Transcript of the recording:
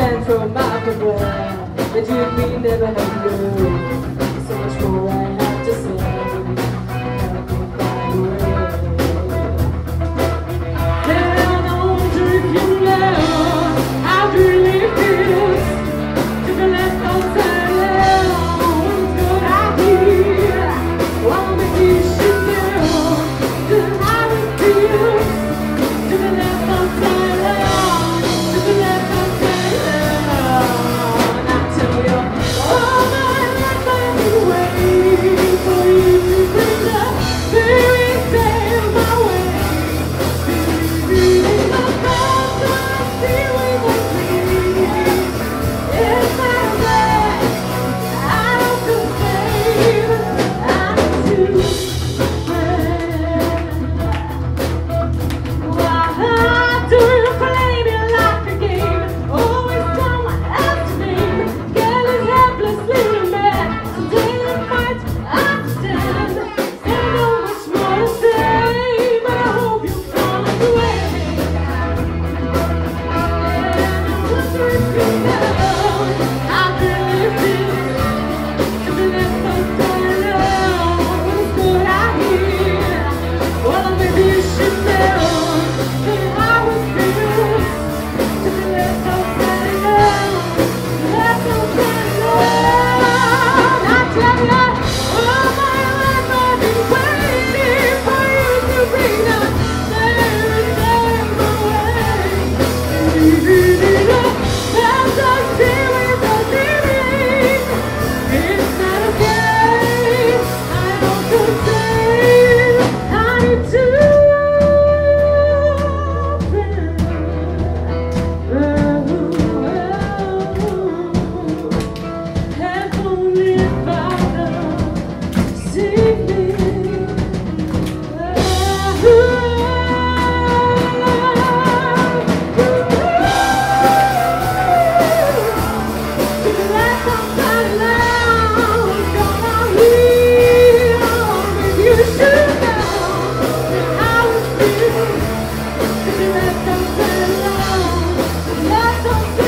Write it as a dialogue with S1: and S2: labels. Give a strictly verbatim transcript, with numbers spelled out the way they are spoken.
S1: man from everywhere, that you'd be never have known. So much more I have to say. Help me find a way. And I wonder if you know how it really feels to be left outside alone. Good idea. Well, maybe you should know just how it feels to be left outside alone. To be left outside alone. I tell you, all my life I've been waiting for you to bring the very day of my way. Believing in my thoughts, I'm feeling like me. It's my way. I don't feel safe. I'm too afraid. Why do you play me like a game? Always someone else's name. Careless, helpless little man. Today I fight, I stand. Still know much more to say, but I hope you find a way. And I wonder if you know how it really feels to be left outside alone. It's good I hear. Well, maybe you should know just how it feels to be left outside alone. Left outside alone. I tell you, all my life I've been waiting for you to bring the very day of my way. Believing in the best I see with the living. It's not okay. I don't feel safe. I need to Heavenly Father, save me. Left outside alone, gonna heal. Maybe you should know how it feels to be left outside alone. Left outside